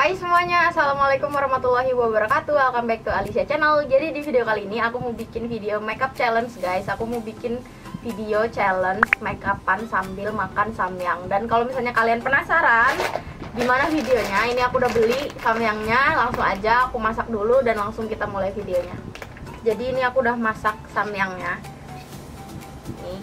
Hai semuanya, assalamualaikum warahmatullahi wabarakatuh. Welcome back to Alicia Channel. Jadi di video kali ini aku mau bikin video makeup challenge guys. Aku mau bikin video challenge makeupan sambil makan samyang. Dan kalau misalnya kalian penasaran gimana videonya, ini aku udah beli samyangnya. Langsung aja aku masak dulu dan langsung kita mulai videonya. Jadi ini aku udah masak samyangnya. Nih.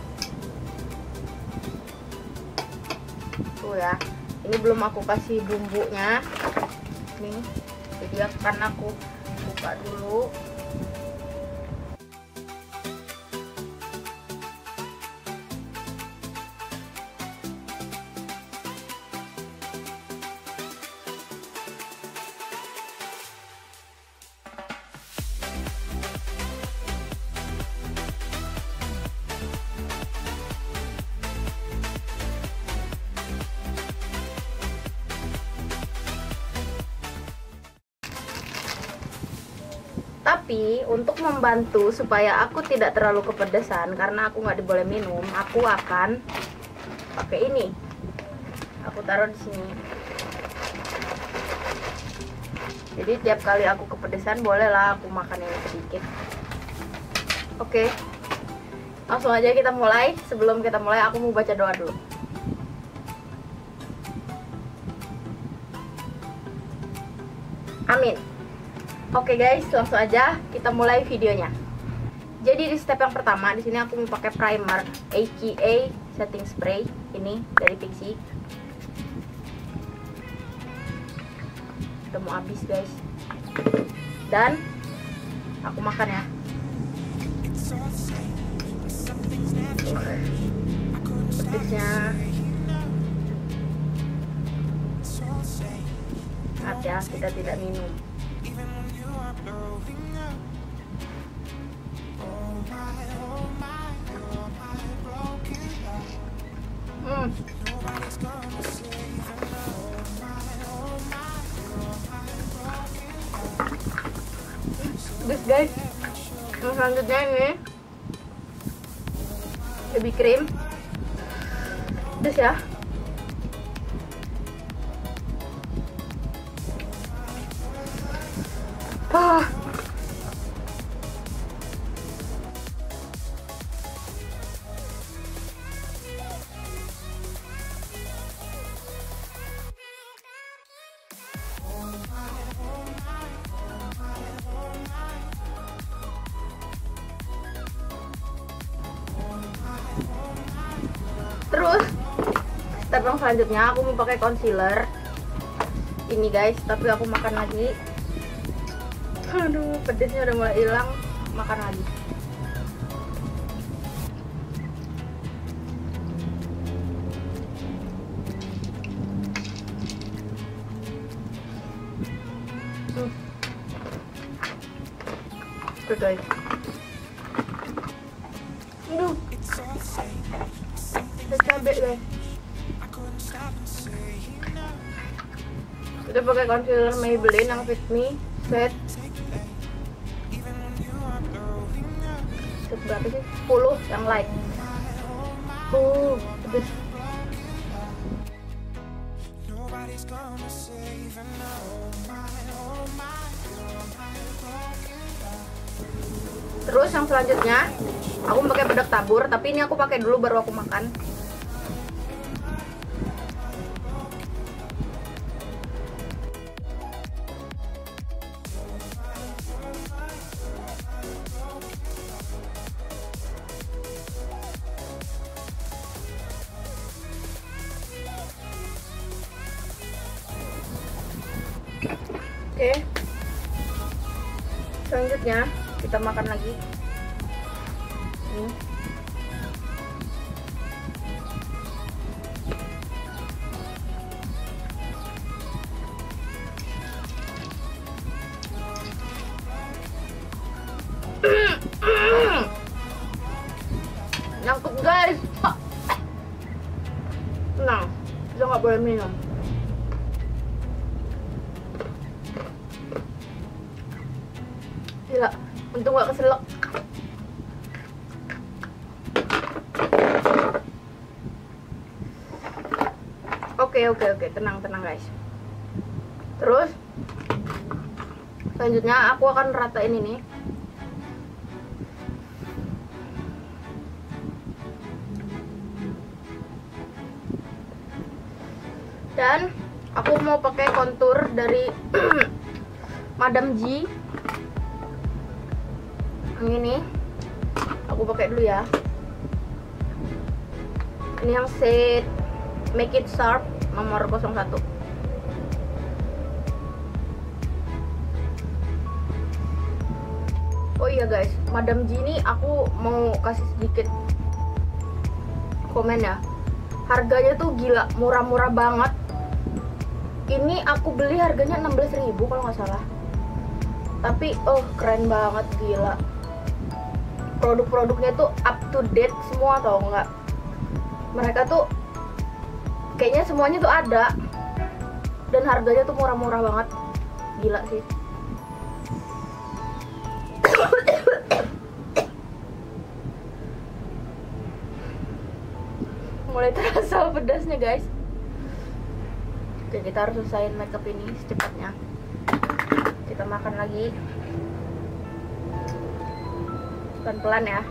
Tuh ya. Ini belum aku kasih bumbunya nih, jadi akan aku buka dulu. Tapi untuk membantu supaya aku tidak terlalu kepedesan, karena aku nggak boleh minum, aku akan pakai ini. Aku taruh di sini. Jadi tiap kali aku kepedesan bolehlah aku makan ini sedikit. Oke, langsung aja kita mulai. Sebelum kita mulai aku mau baca doa dulu. Amin. Oke guys, langsung aja kita mulai videonya. Jadi di step yang pertama, di sini aku mau pakai primer, aka setting spray ini dari Pixi. Udah mau habis guys. Dan aku makan ya. Pedesnya. Maaf ya, kita tidak minum. Terus guys, yang selanjutnya ini baby cream. Terus ya. Terus step yang selanjutnya aku mau pakai concealer ini guys, tapi aku makan lagi. Aduh, pedesnya udah mulai hilang, makan lagi. Tuh guys. Aduh. Cabai guys. Kita pakai concealer Maybelline yang Fit Me Set. Berapa sih? 10 yang light. Pedes. Terus yang selanjutnya aku pakai bedak tabur, tapi ini aku pakai dulu baru aku makan. Oke. Selanjutnya kita makan lagi. Nyangkut guys. Tenang, kita nggak boleh minum. Gila, untung gak keselak. Oke, tenang guys. Terus selanjutnya aku akan ratain ini. Dan aku mau pakai kontur dari Madam G. Yang ini aku pakai dulu ya. Ini yang shade Make It Sharp nomor 01. Oh iya guys, Madam G ini aku mau kasih sedikit komen ya. Harganya tuh gila, murah-murah banget. Ini aku beli harganya 16.000 kalau nggak salah. Tapi keren banget, gila. Produk-produknya tuh up to date semua, tau nggak? Mereka tuh kayaknya semuanya tuh ada. Dan harganya tuh murah-murah banget. Gila sih. Mulai terasa pedasnya guys. Oke, kita harus selesaiin makeup ini secepatnya. Kita makan lagi pelan-pelan ya.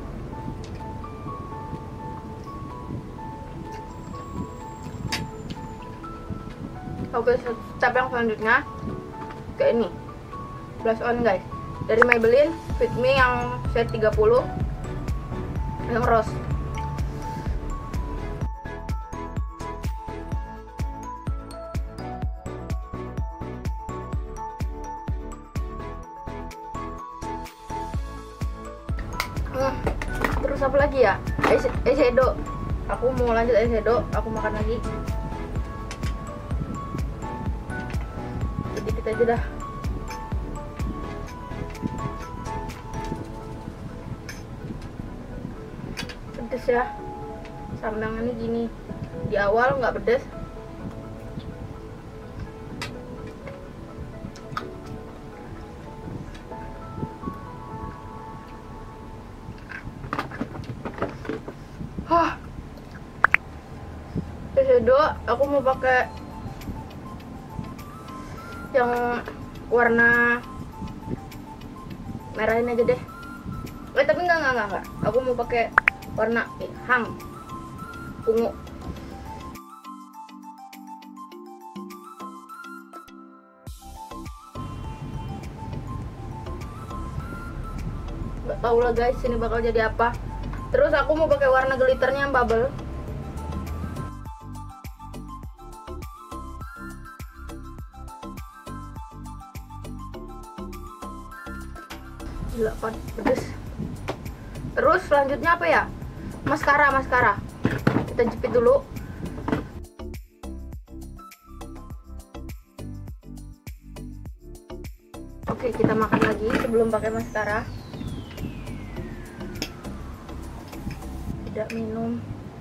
Oke, step yang selanjutnya kayak ini, blush on guys, dari Maybelline Fit Me yang shade 30 yang rose. Terus apa lagi ya? Eyeshadow. Aku mau lanjut eyeshadow. Aku makan lagi. Sedikit aja dah. Pedes ya. Sambangannya gini. Di awal nggak pedes. Eyeshadow aku mau pakai yang warna merah ini aja deh. Tapi enggak. Aku mau pakai warna hang ungu. Nggak tahu lah guys, ini bakal jadi apa. Terus aku mau pakai warna glitternya yang bubble. Gila, pedes. Terus selanjutnya apa ya? Maskara. Kita jepit dulu. Oke, kita makan lagi sebelum pakai maskara. Tidak minum.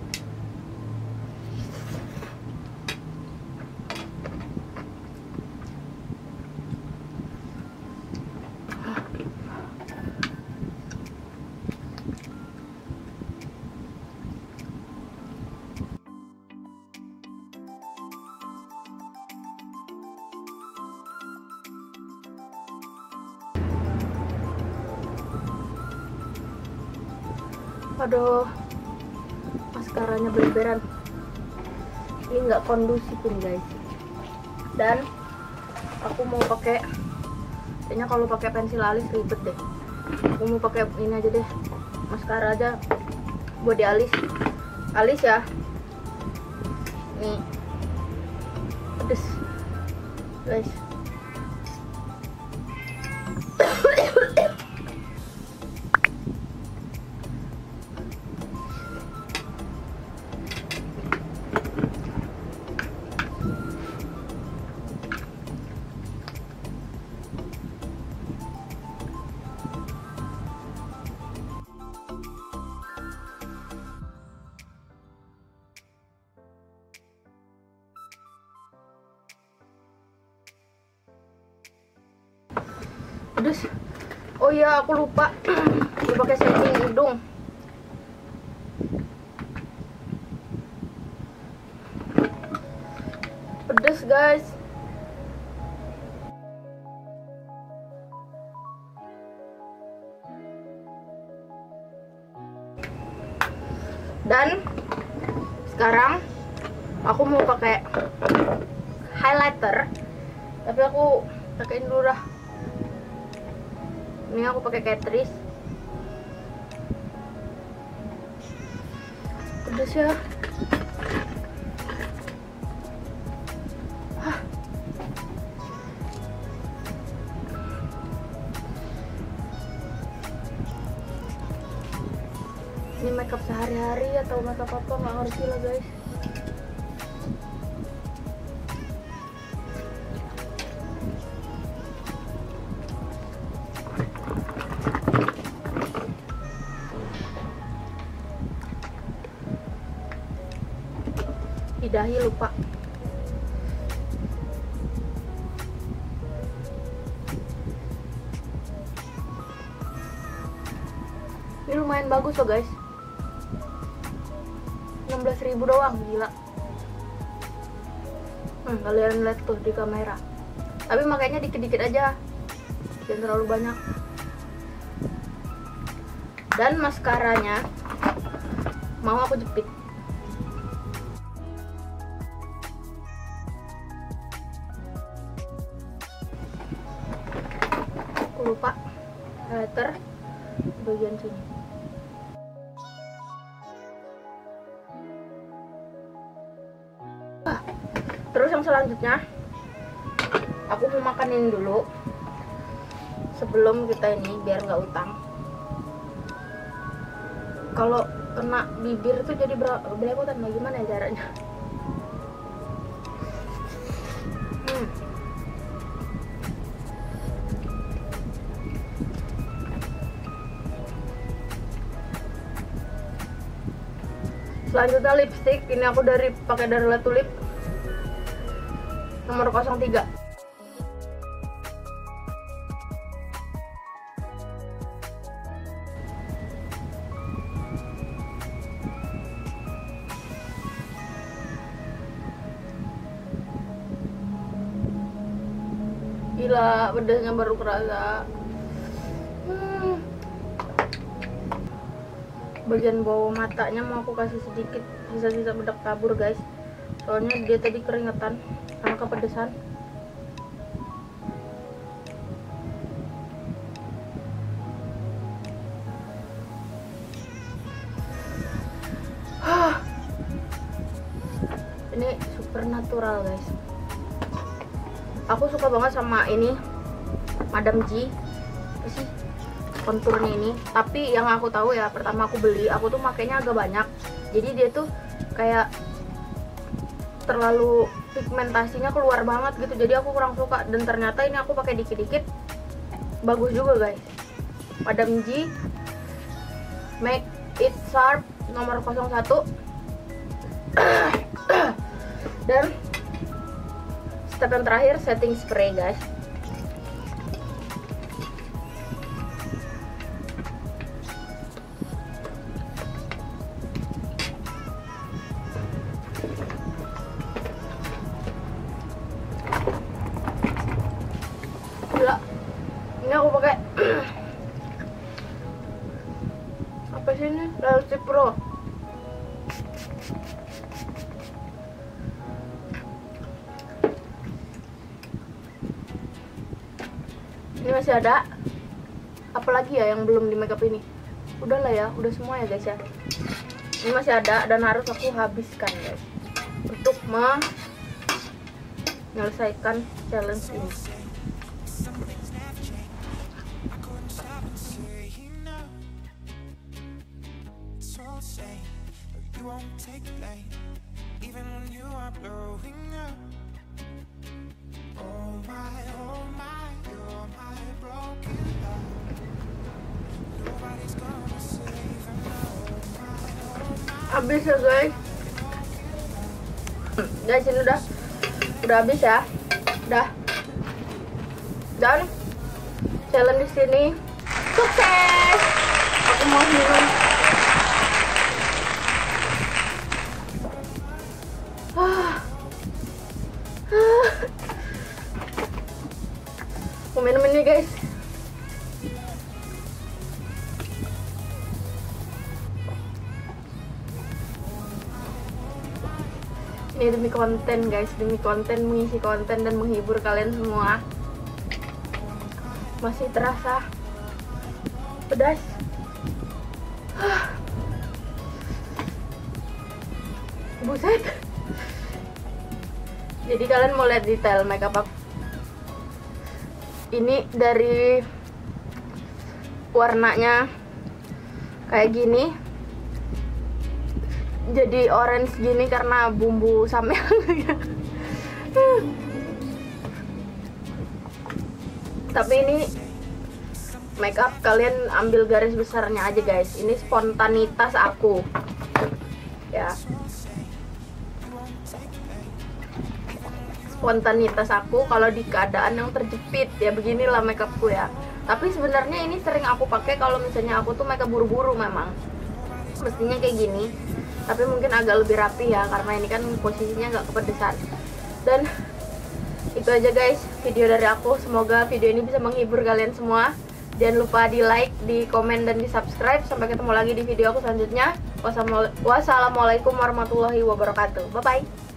Aduh, maskaranya berlebihan. Ini nggak kondusif ini guys. Dan aku mau pakai, kayaknya kalau pakai pensil alis ribet deh. Aku mau pakai ini aja deh, maskara aja buat di alis ya. Nih, pedes guys. Pedes. Oh iya, aku lupa pakai setting hidung. Pedes guys. Dan sekarang aku mau pakai highlighter, tapi aku pakein dulu dah. Ini aku pakai Catrice. Pedes ya. Ini makeup sehari-hari atau makeup apa nggak ngerti lah guys. Di dahi lupa. Ini lumayan bagus loh guys. 16.000 doang, gila. Kalian lihat tuh di kamera. Tapi makanya dikit-dikit aja, jangan terlalu banyak. Dan maskaranya mau aku jepit. Aku lupa highlighter bagian sini. Terus yang selanjutnya aku mau makanin dulu sebelum kita ini biar nggak utang. Kalau kena bibir tuh jadi belepotan, gimana ya caranya? Selanjutnya lipstick. Ini aku pakai dari La Tulip nomor 03. Gila, pedasnya baru kerasa. Bagian bawah matanya mau aku kasih sedikit sisa-sisa bedak tabur guys, soalnya dia tadi keringetan karena kepedesan. Ini super natural guys. Aku suka banget sama ini Madame G. Apa sih konturnya ini? Tapi yang aku tahu ya, pertama aku beli, aku tuh makainya agak banyak. Jadi dia tuh kayak terlalu pigmentasinya keluar banget gitu. Jadi aku kurang suka. Dan ternyata ini aku pakai dikit-dikit bagus juga guys. Madame G Make It Sharp nomor 01. Dan step yang terakhir setting spray guys. Gila, ini aku pakai apa sih ini? Realty Pro. Ini masih ada. Apalagi ya yang belum di makeup ini? Udahlah ya, udah semua ya guys ya. Ini masih ada dan harus aku habiskan guys untuk menyelesaikan challenge ini. Habis ya guys. Guys, ini udah habis ya. Udah. Dan challenge di sini sukses. Aku mau minum. Mau minum ini guys. Ini demi konten guys, demi konten, mengisi konten dan menghibur kalian semua. Masih terasa pedas. Buset. Jadi kalian mau lihat detail makeup aku. Ini dari warnanya kayak gini, jadi orange gini karena bumbu samyang. Tapi ini makeup kalian ambil garis besarnya aja guys. Ini spontanitas aku ya, spontanitas aku kalau di keadaan yang terjepit ya, beginilah makeupku ya. Tapi sebenarnya ini sering aku pakai kalau misalnya aku tuh makeup buru-buru, memang mestinya kayak gini, tapi mungkin agak lebih rapi ya karena ini kan posisinya nggak kepedesan. Dan itu aja guys video dari aku, semoga video ini bisa menghibur kalian semua. Jangan lupa di like, di komen, dan di subscribe. Sampai ketemu lagi di video aku selanjutnya. Wassalamualaikum warahmatullahi wabarakatuh. Bye bye.